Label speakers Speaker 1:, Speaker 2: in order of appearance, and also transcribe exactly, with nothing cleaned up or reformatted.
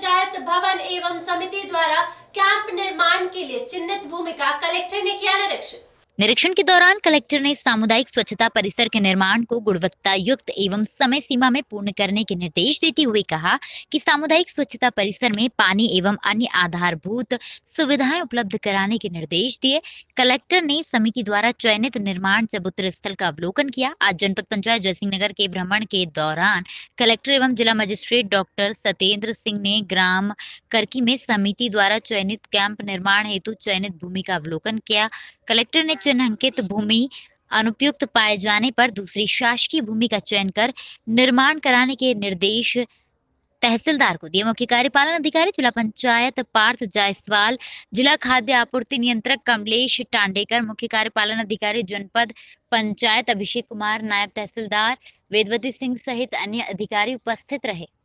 Speaker 1: पंचायत भवन एवं समिति द्वारा कैंप निर्माण के लिए चिन्हित भूमि का कलेक्टर ने किया निरीक्षण।
Speaker 2: निरीक्षण के दौरान कलेक्टर ने सामुदायिक स्वच्छता परिसर के निर्माण को गुणवत्ता युक्त एवं समय सीमा में पूर्ण करने के निर्देश देते हुए कहा कि सामुदायिक स्वच्छता परिसर में पानी एवं अन्य आधारभूत सुविधाएं उपलब्ध कराने के निर्देश दिए। कलेक्टर ने समिति द्वारा चयनित निर्माण चबूतरा स्थल का अवलोकन किया। आज जनपद पंचायत जयसिंह नगर के भ्रमण के दौरान कलेक्टर एवं जिला मजिस्ट्रेट डॉक्टर सत्येंद्र सिंह ने ग्राम करकी में समिति द्वारा चयनित कैंप निर्माण हेतु चयनित भूमि का अवलोकन किया। कलेक्टर ने चिन्हांकित भूमि अनुपयुक्त पाए जाने पर दूसरी शासकीय भूमि का चयन कर निर्माण कराने के निर्देश तहसीलदार को दिए। मुख्य कार्यपालन अधिकारी जिला पंचायत पार्थ जायसवाल, जिला खाद्य आपूर्ति नियंत्रक कमलेश टांडेकर, मुख्य कार्यपालन अधिकारी जनपद पंचायत अभिषेक कुमार, नायब तहसीलदार वेदवती सिंह सहित अन्य अधिकारी उपस्थित रहे।